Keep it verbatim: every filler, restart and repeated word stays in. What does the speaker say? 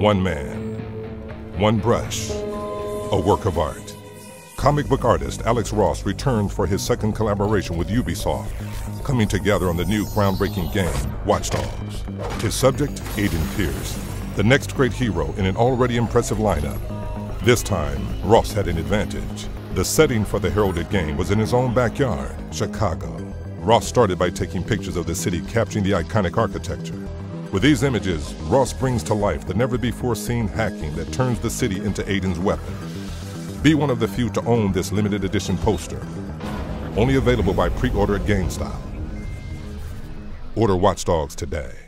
One man, one brush, a work of art. Comic book artist Alex Ross returned for his second collaboration with Ubisoft, coming together on the new groundbreaking game, Watch Dogs. His subject, Aiden Pearce, the next great hero in an already impressive lineup. This time, Ross had an advantage. The setting for the heralded game was in his own backyard, Chicago. Ross started by taking pictures of the city, capturing the iconic architecture. With these images, Ross brings to life the never-before-seen hacking that turns the city into Aiden's weapon. Be one of the few to own this limited edition poster. Only available by pre-order at GameStop. Order Watch Dogs today.